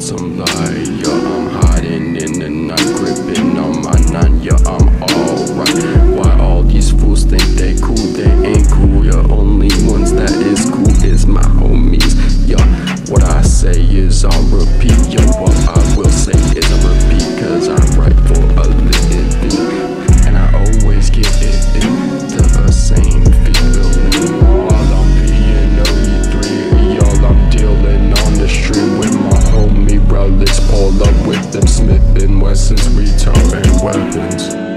some light. Yeah, I'm hiding in the night, gripping on my nine. Yeah, I'm alright. Why all these fools think they cool? They ain't cool. Yeah, only ones that is cool is my homies. Yeah, what I say is I'll repeat. Yeah, what I will say is I'll repeat, cause I'm right for a living, and I always get it to the same feeling. While I'm being OE3, y'all, I'm dealing on the street with my homie Relyks. Pull up with them Smith & Wessons, retarding weapons.